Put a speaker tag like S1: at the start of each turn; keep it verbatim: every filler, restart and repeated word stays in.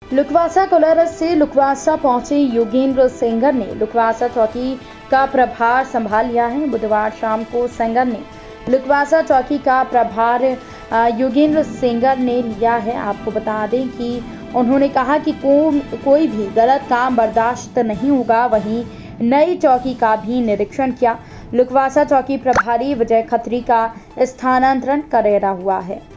S1: लुकवासा कोलारस से लुकवासा पहुंचे योगेंद्र सेंगर ने लुकवासा चौकी का प्रभार संभाल लिया है। बुधवार शाम को सेंगर ने लुकवासा चौकी का प्रभार योगेंद्र सेंगर ने लिया है। आपको बता दें कि उन्होंने कहा कि को, कोई भी गलत काम बर्दाश्त नहीं होगा। वहीं नई चौकी का भी निरीक्षण किया। लुकवासा चौकी प्रभारी विजय खत्री का स्थानांतरण करेरा हुआ है।